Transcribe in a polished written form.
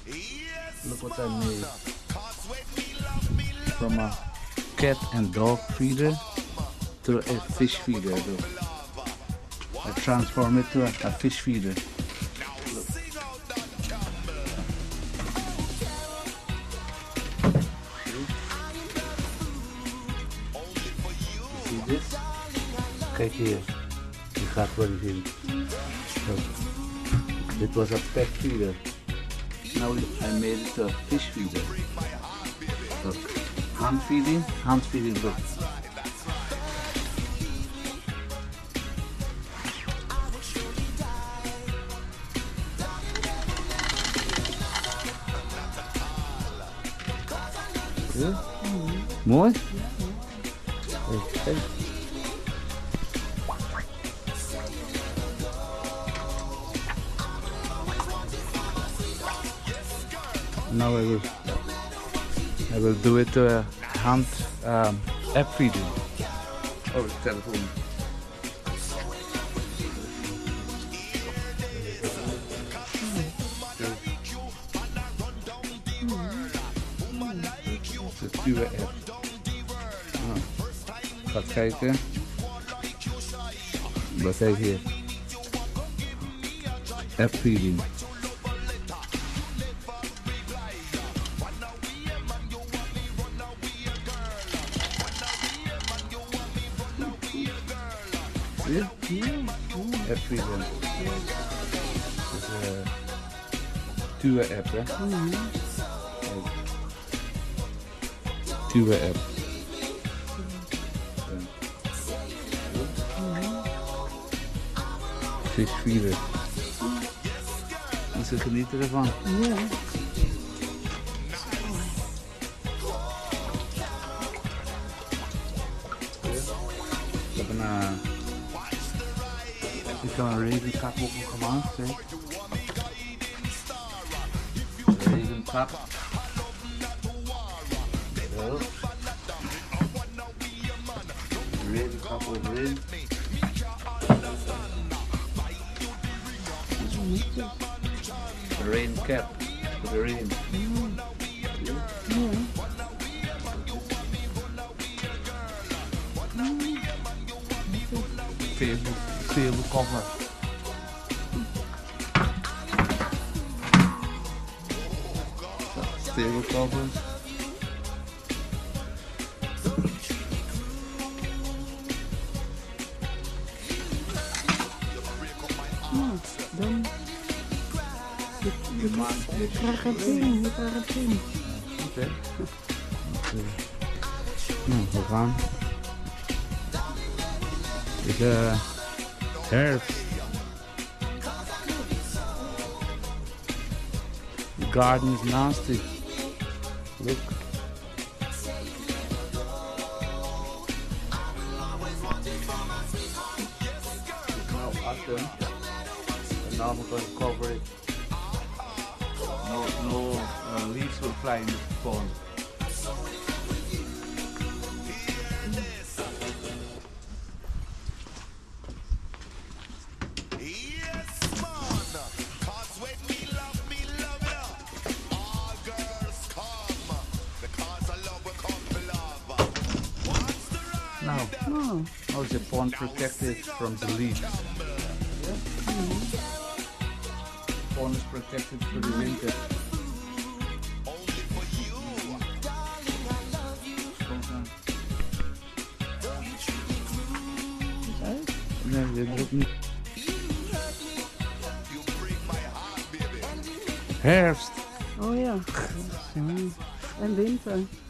Look what I made. From a cat and dog feeder to a fish feeder. Look. I transform it to a fish feeder. Look. See this? Kijk hier. Die gaat wel zien. Look. Dit was a pet feeder. Now I made it a fish feeder. Look. Hand feeding, look. Ja? Mooi? Kijk. Now I will do it to a hand app feeding. Oh, de telefoon. De Tua app. Gaat kijken. Wat kijk hier? App feeding. Yeah? Everything. It's a Tua app, hè? Tua app. Fish feeder. Ze genieten ervan. Ja. We hebben ik kan een regenkap ook nog gemaakt. Een regenkap. Zo. Regenkap overheen. Een rain cap voor de rain. Veel cover. Veel cover. Dan je krijgt het in, Oké. Nou, we gaan. Het is herfst. The garden is nasty. Look. It's now autumn. And now we're going to cover it. No leaves will fly in the pond. Now, how is the pond protected from the leaves? Pond is protected for the winter. Nee, dit lukt niet. Herfst. Oh ja. En winter.